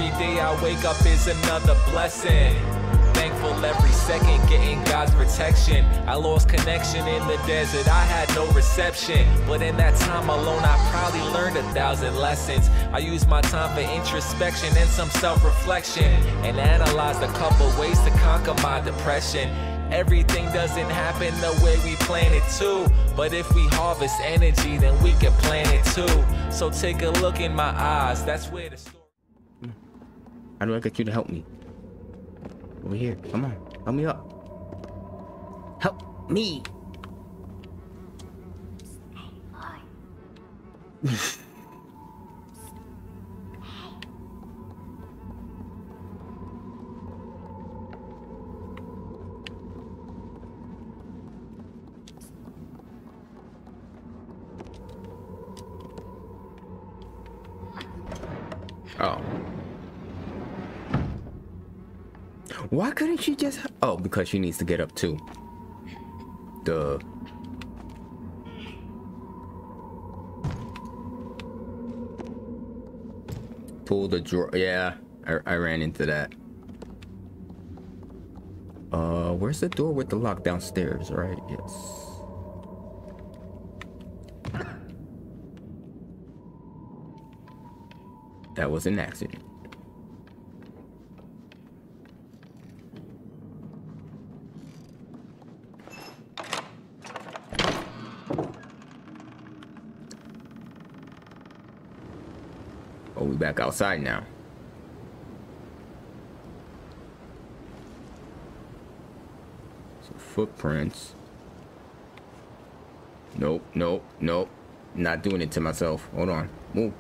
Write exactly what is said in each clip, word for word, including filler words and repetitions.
Every day I wake up is another blessing. Thankful every second, getting God's protection. I lost connection in the desert, I had no reception. But in that time alone, I probably learned a thousand lessons. I used my time for introspection and some self-reflection, and analyzed a couple ways to conquer my depression. Everything doesn't happen the way we plan it to, but if we harvest energy, then we can plan it too. So take a look in my eyes, that's where the story... How do I get you to help me? Over here, come on, help me up. Help me. Oh. Why couldn't she just... Oh, because she needs to get up too. Duh. Pull the drawer. Yeah, I, I ran into that. Uh, where's the door with the lock downstairs? Right, yes. That was an accident. Oh, we back outside now. So footprints. Nope, nope, nope. Not doing it to myself. Hold on. Move.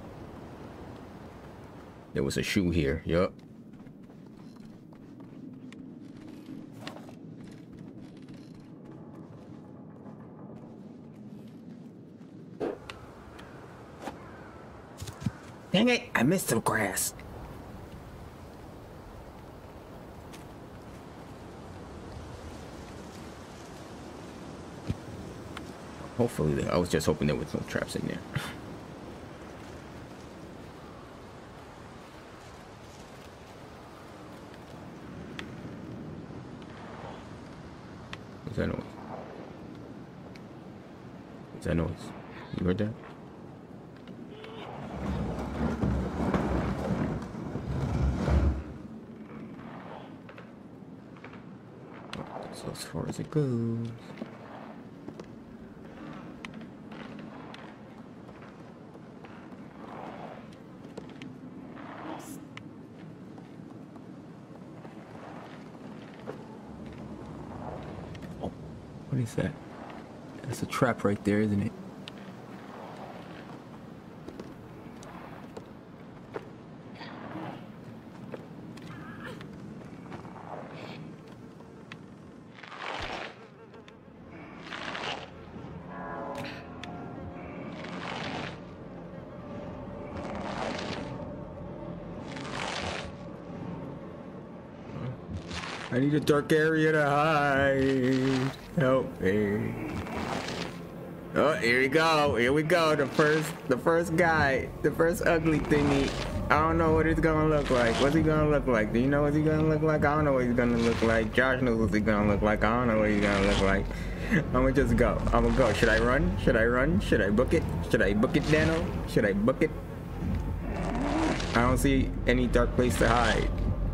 There was a shoe here. Yup. Dang it, I missed the grass. Hopefully, I was just hoping there was no traps in there. What's that noise? What's that noise? You heard that? So as far as it goes. Oh, what is that? That's a trap right there, isn't it? I need a dark area to hide. Help me. Oh, here we go. Here we go. The first, the first guy, the first ugly thingy. I don't know what it's gonna look like. What's he gonna look like? Do you know what he's gonna look like? I don't know what he's gonna look like. Josh knows what he's gonna look like. I don't know what he's gonna look like. I'm gonna just go. I'm gonna go. Should I run? Should I run? Should I book it? Should I book it, Dano? Should I book it? I don't see any dark place to hide.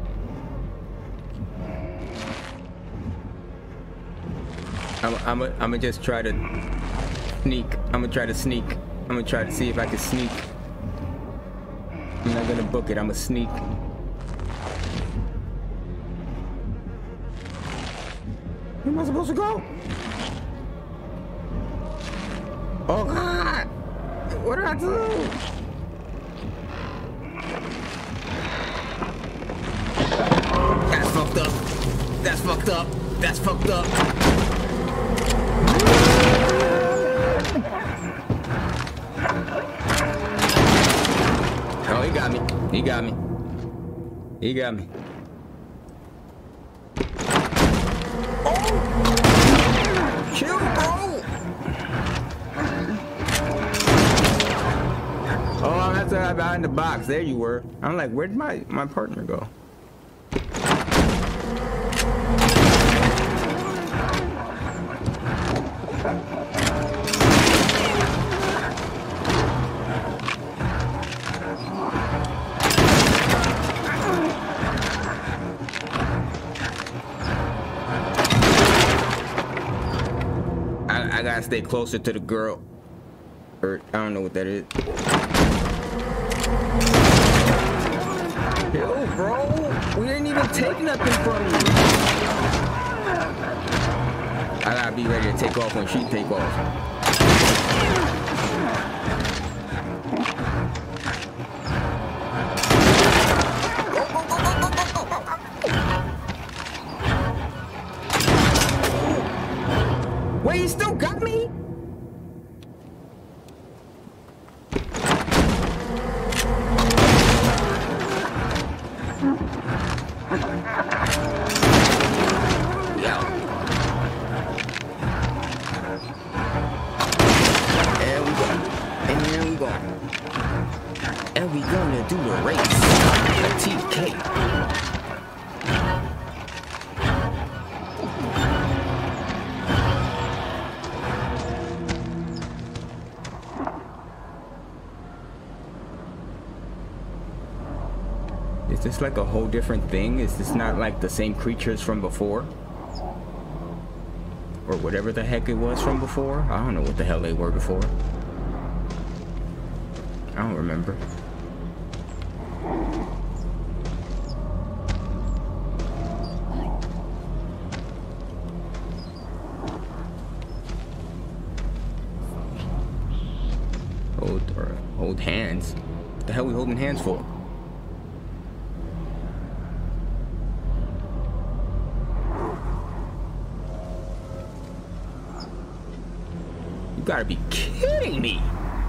I'm, I'm, I'm gonna just try to sneak. I'm gonna try to sneak. I'm gonna try to see if I can sneak. I'm not gonna book it. I'm gonna sneak. Where am I supposed to go? Oh God! What did I do? That's fucked up. That's fucked up. That's fucked up. Oh, he got me. He got me. He got me. Oh! Chill, bro! Oh, Oh, that's uh, behind the box. There you were. I'm like, where'd my, my partner go? I, I gotta stay closer to the girl. Or, I don't know what that is. Yo, bro, we didn't even take nothing from you. I gotta be ready to take off when she take off. Wait, you still got me? Is this like a whole different thing? Is this not like the same creatures from before? Or whatever the heck it was from before? I don't know what the hell they were before. I don't remember. Hold, or hold hands? What the hell are we holding hands for? You gotta be kidding me!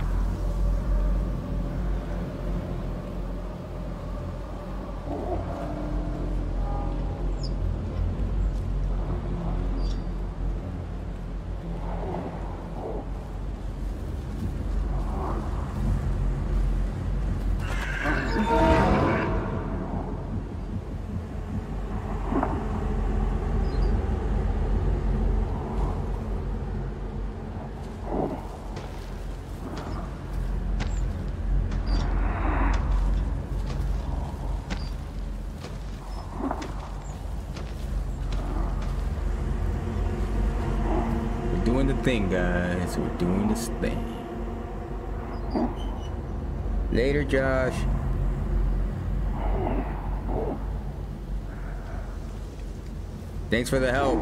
Thing, guys, we're doing this thing. Later, Josh. Thanks for the help.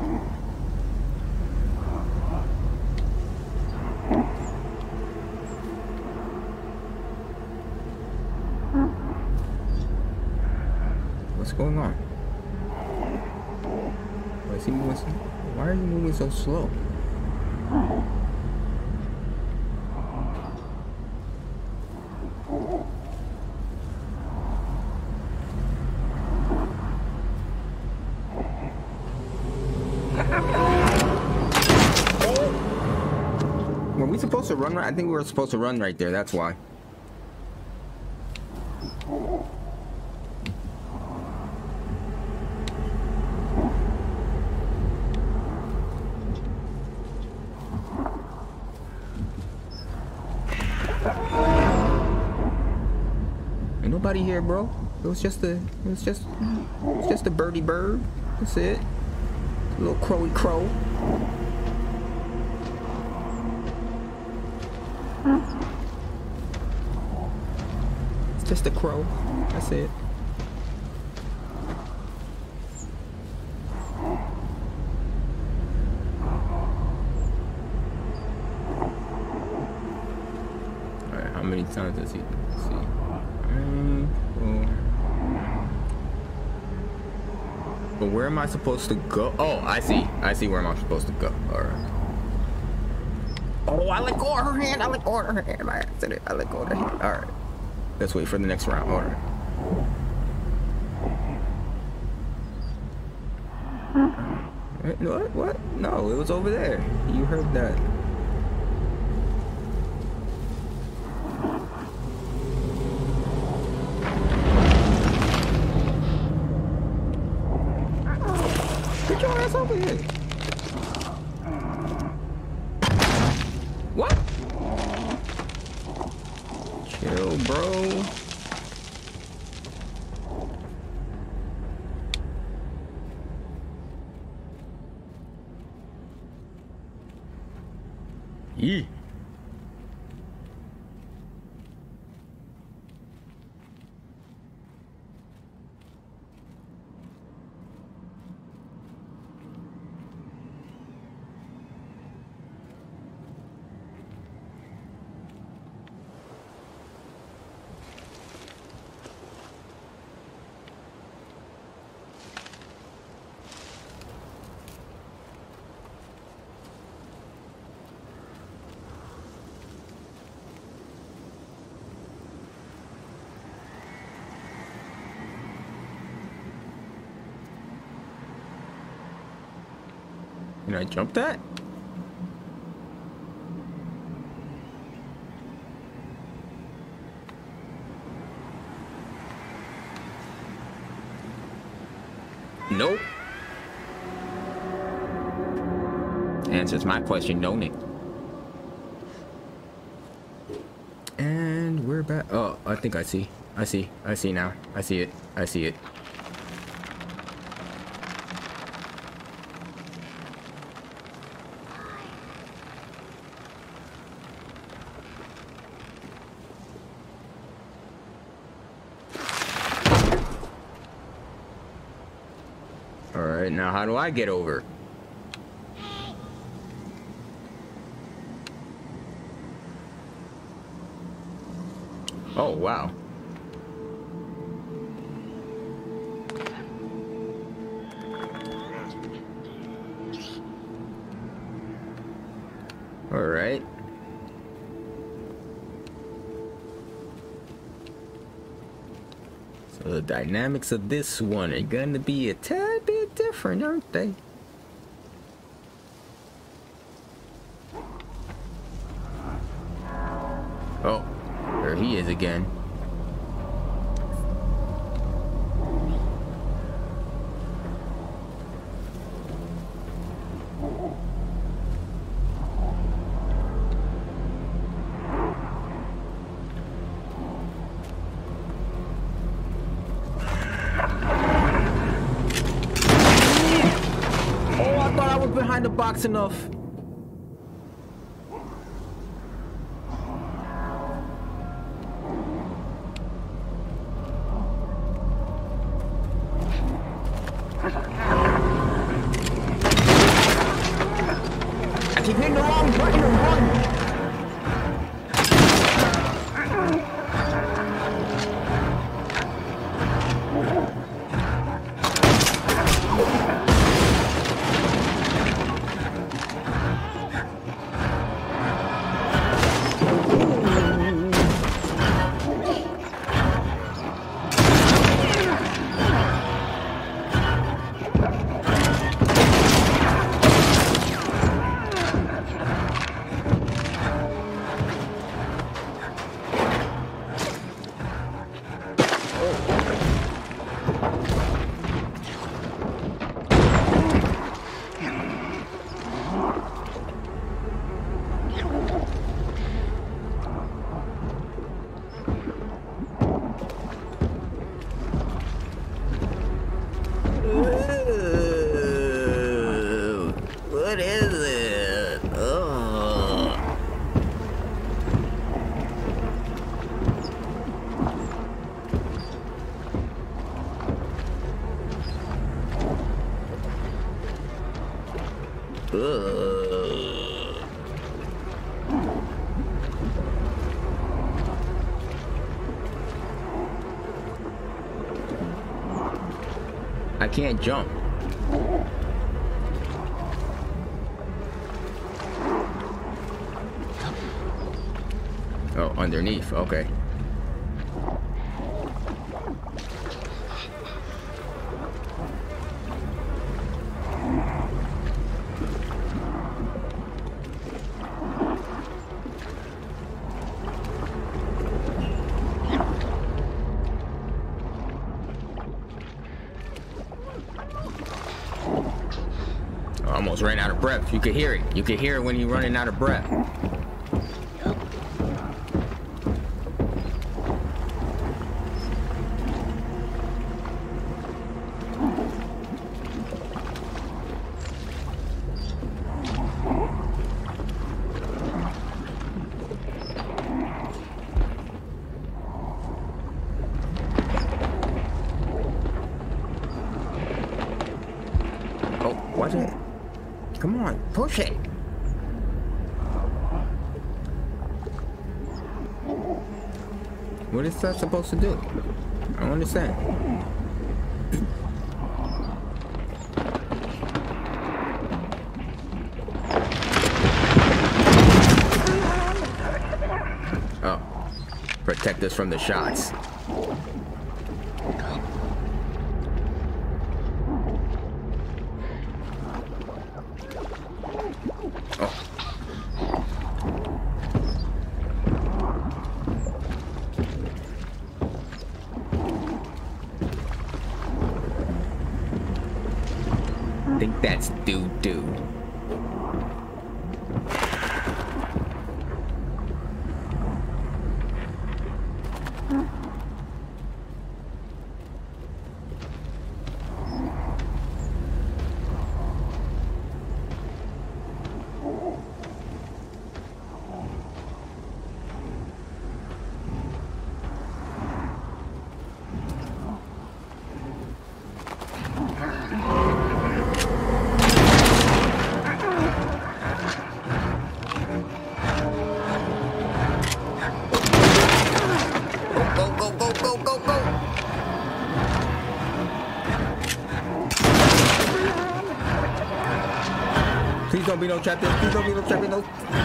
What's going on? Why is he moving so, why are you moving so slow? Were we supposed to run right? I think we were supposed to run right there, that's why. Ain't nobody here, bro. It was just a, it was just, it was just a birdie bird. That's it. A little crowy crow. It's just a crow. That's it. Alright, how many times does he see? Um, well, but where am I supposed to go? Oh, I see. I see where I'm supposed to go. Alright. Oh, I let go of her hand. I let go of her hand by accident. I let go of her hand. Alright. Let's wait for the next round. Alright. What? What? No, it was over there. You heard that. over here. What? Chill, bro. Yee. Can I jump that? Nope. Answers my question, don't it? And we're back. Oh, I think I see. I see. I see now. I see it. I see it. Alright, now how do I get over? Oh, wow. Alright. So the dynamics of this one are gonna be a tad bit different, aren't they? Oh, there he is again. Behind the box enough. I keep hitting the wrong button and run. I can't jump. Oh, underneath, okay. almost ran out of breath. You could hear it. You could hear it when you're running out of breath. Watch it. Come on, push it. What is that supposed to do? I don't understand. Oh, protect us from the shots. I think that's doo-doo. Please don't be no trap this. Please don't be no trap no.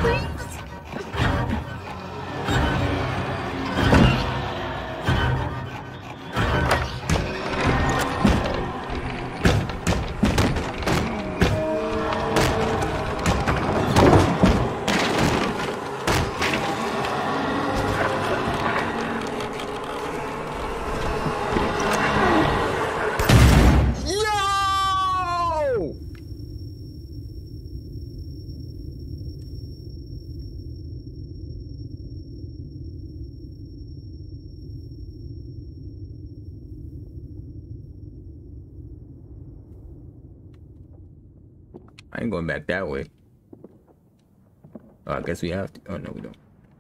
I ain't going back that way. Oh, I guess we have to. Oh, no, we don't.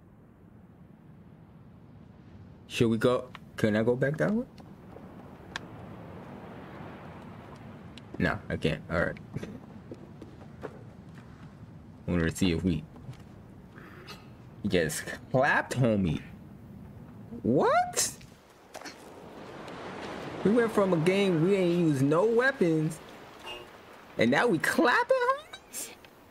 Should we go? Can I go back that way? No, I can't. All right. I want to see if we just clapped, homie. What? We went from a game we ain't used no weapons, and now we clapping, homies?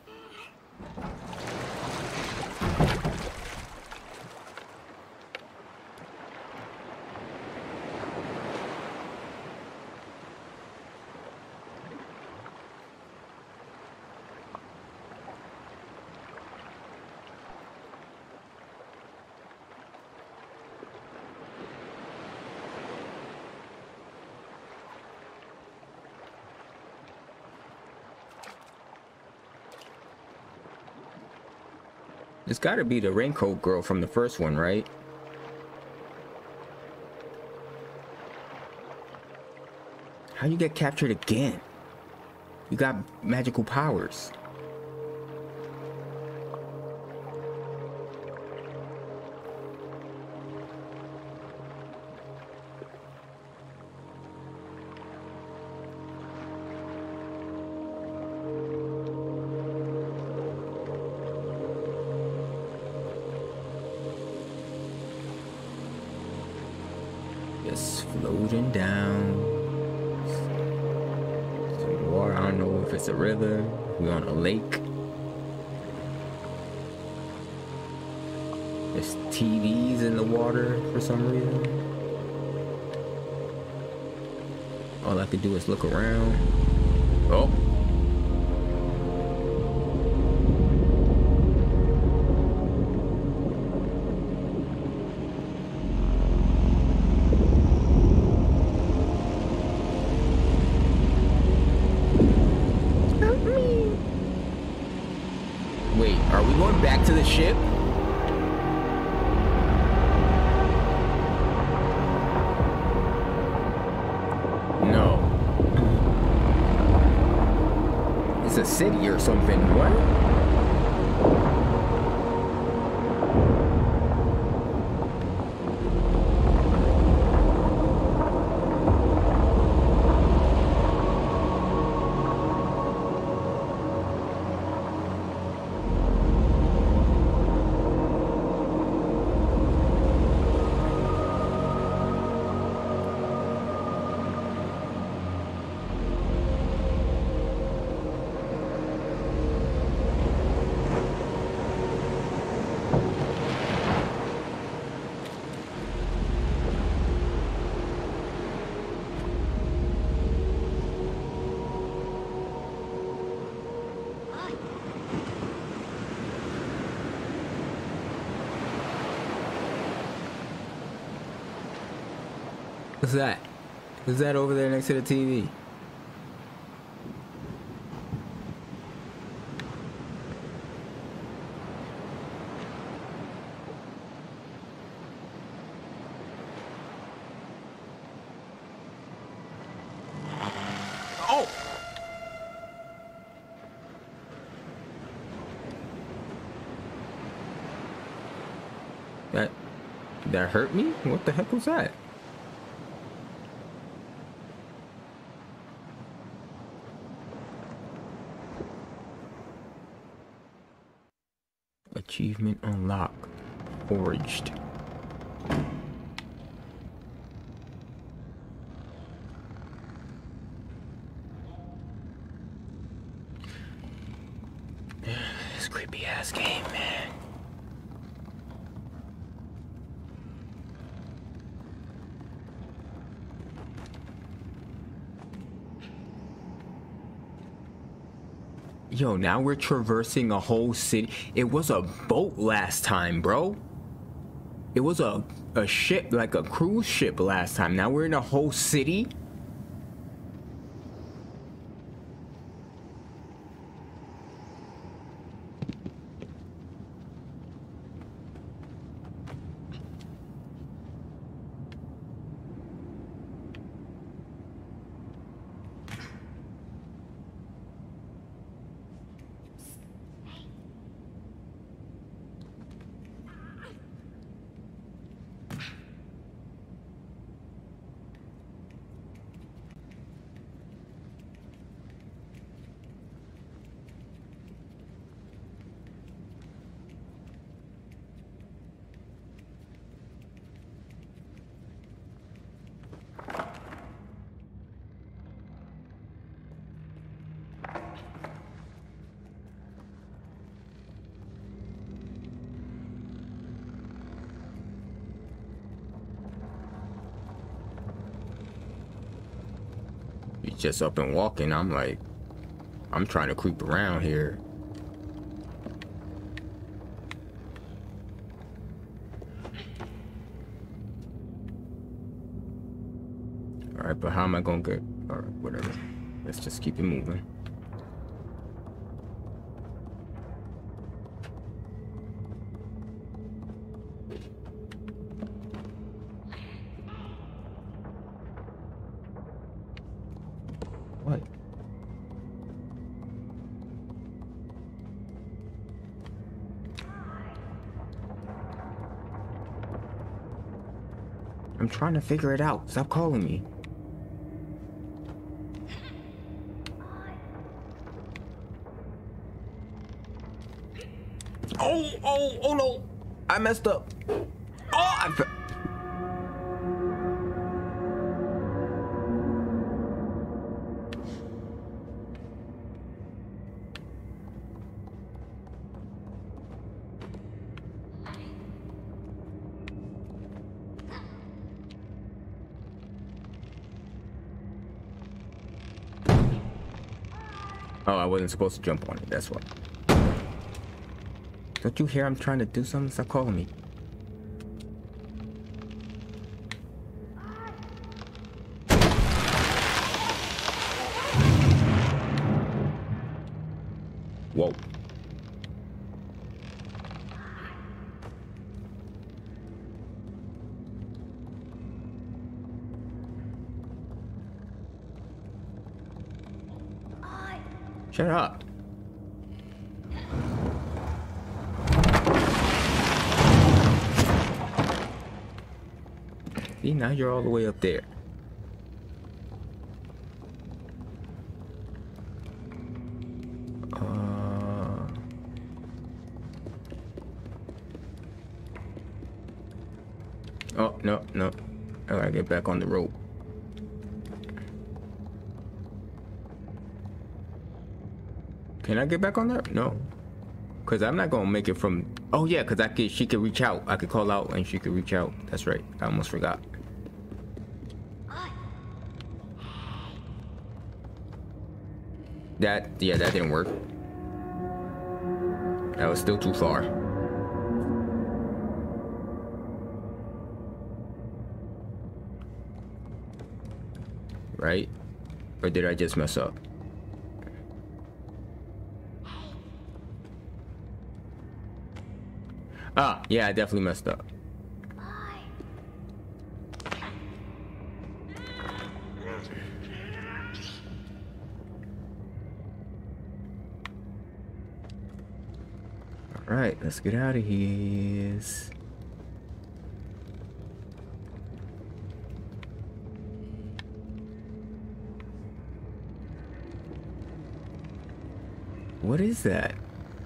It's gotta be the raincoat girl from the first one, right? How you get captured again? You got magical powers. Just floating down some water. I don't know if it's a river. We're on a lake. There's T Vs in the water for some reason. All I can do is look around. Oh. Help me. ship. No. It's a city or something. What? What's that? Who's that over there next to the T V? Oh! That that hurt me? What the heck was that? Achievement unlocked. Forged. This creepy ass game, man. Yo, now we're traversing a whole city. It was a boat last time, bro. It was a, a ship, like a cruise ship last time. Now we're in a whole city. He's just up and walking. I'm like, I'm trying to creep around here. All right, but how am I gonna get, all right, whatever. Let's just keep it moving. What? I'm trying to figure it out. Stop calling me. Oh, oh, oh no. I messed up. Oh, I... Oh, I wasn't supposed to jump on it, that's why. Don't you hear I'm trying to do something? Stop calling me. Whoa. Shut up. See, now you're all the way up there. Uh... Oh, no, no. I gotta get back on the rope. Can I get back on there? No. Because I'm not going to make it from... Oh, yeah, because I could, she could reach out. I could call out and she could reach out. That's right. I almost forgot. That, yeah, that didn't work. That was still too far. Right? Or did I just mess up? Ah, yeah, I definitely messed up. All right, let's get out of here. What is that?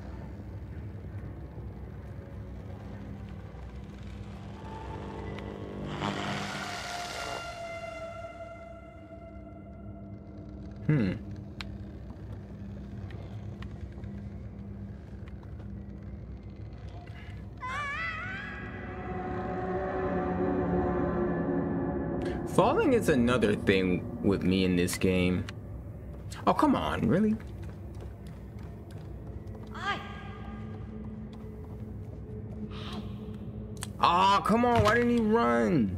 Hmm. Falling is another thing with me in this game. Oh, come on, really? Oh, come on, why didn't he run?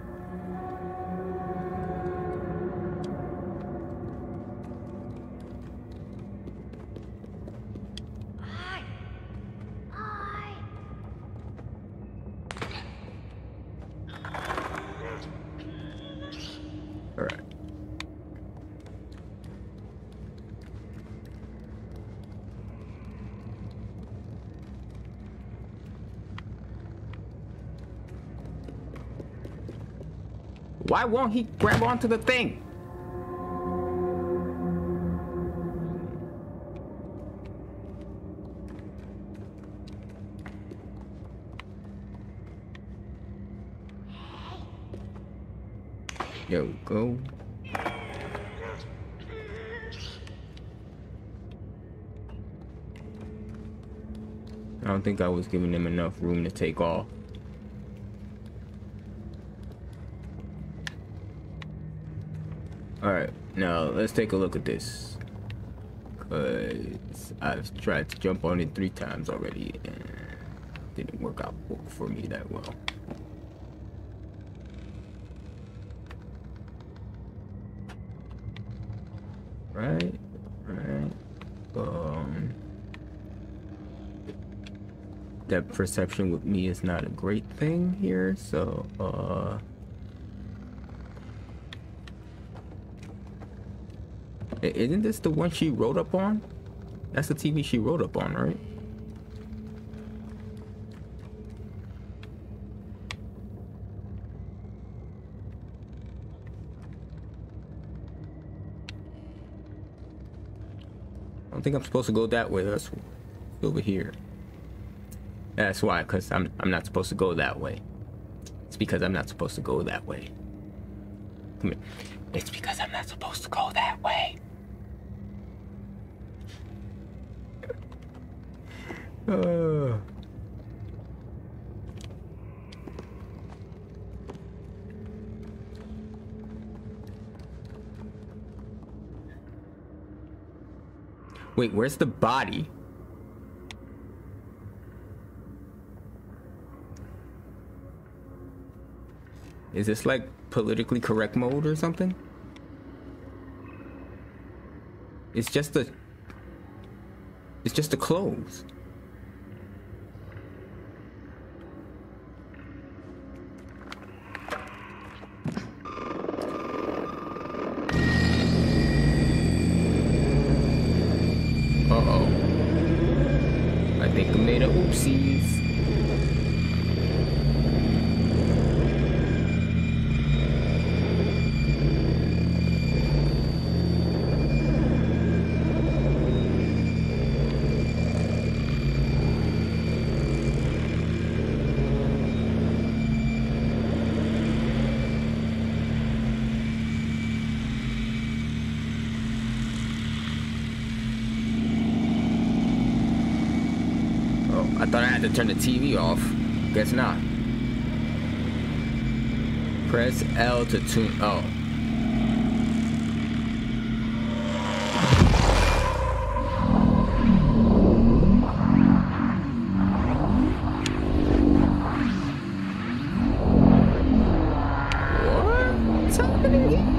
Why won't he grab onto the thing? There we go. I don't think I was giving him enough room to take off. Alright, now let's take a look at this. Cause I've tried to jump on it three times already and didn't work out for me that well. Right, right. Um that perception with me is not a great thing here, so uh isn't this the one she wrote up on? That's the T V she wrote up on, right? I don't think I'm supposed to go that way. That's over here. That's why, because I'm I'm not supposed to go that way. It's because I'm not supposed to go that way. Come here. It's because I'm not supposed to go that way. Uh. Wait, where's the body? Is this like politically correct mode or something? It's just the It's just the clothes. C's. I thought I had to turn the T V off. Guess not. Press L to tune. Oh. What's happening here?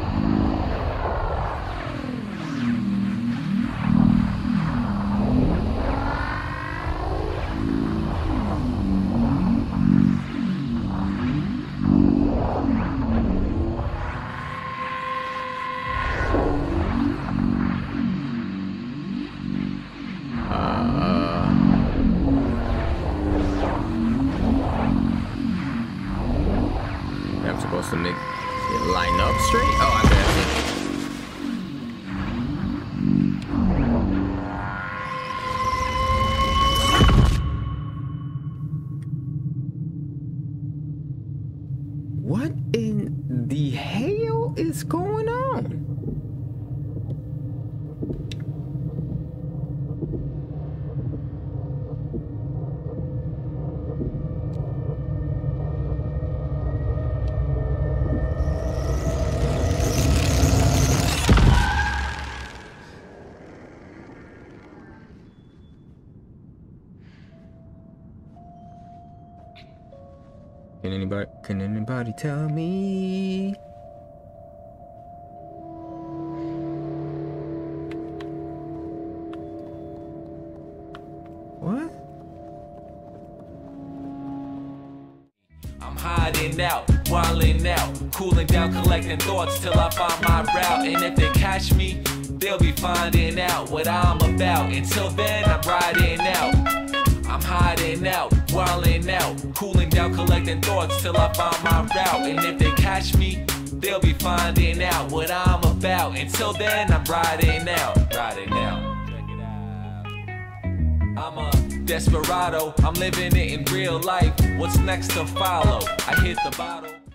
To make it line up straight. Oh, I bet. What in the hell is going on? Can anybody, can anybody tell me? What? I'm hiding out, wilding out, cooling down, collecting thoughts till I find my route. And if they catch me, they'll be finding out what I'm about. Until then, I'm riding out. I'm hiding out, wilding out, cooling down, collecting thoughts till I find my route. And if they catch me, they'll be finding out what I'm about. Until then, I'm riding out, riding out. Check it out. I'm a desperado, I'm living it in real life. What's next to follow? I hit the bottle.